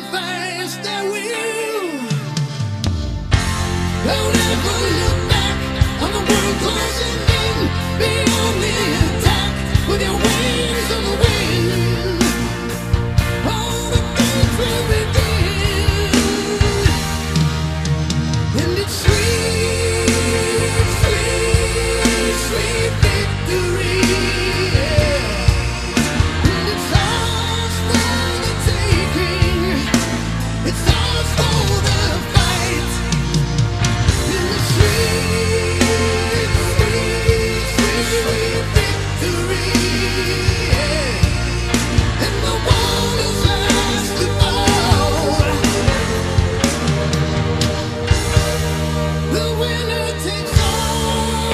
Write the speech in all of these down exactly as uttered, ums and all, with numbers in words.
sacrifice their will. Don't ever look back on the world closing in. Be on the attack with your wings on the wind. All the things will begin, and it's sweet, sweet, sweet victory. Yeah. And it's ours for the taking. It's ours for the fight. And the sweet, sweet, sweet, sweet victory. Yeah. And the one is last to fall. The winner takes all.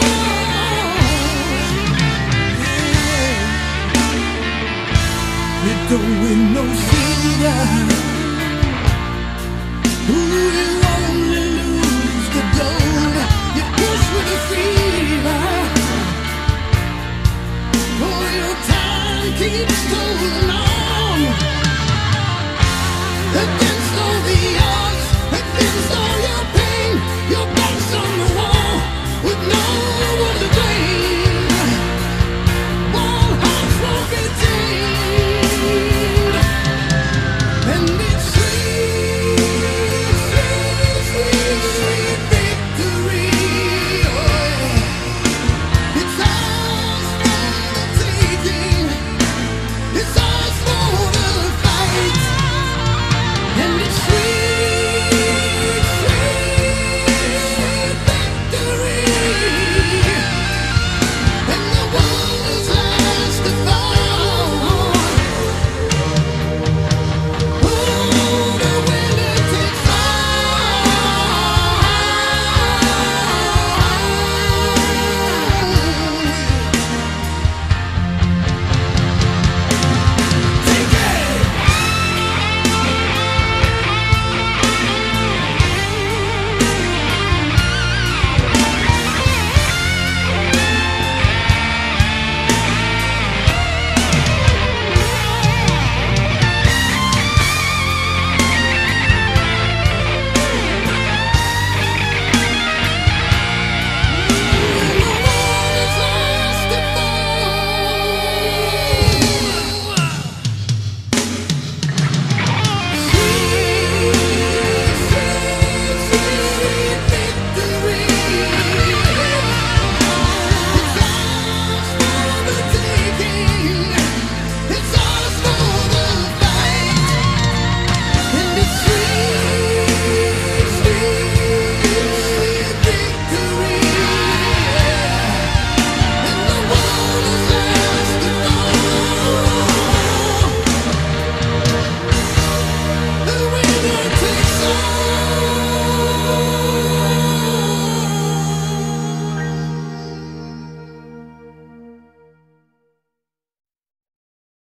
Yeah. You don't win no silver.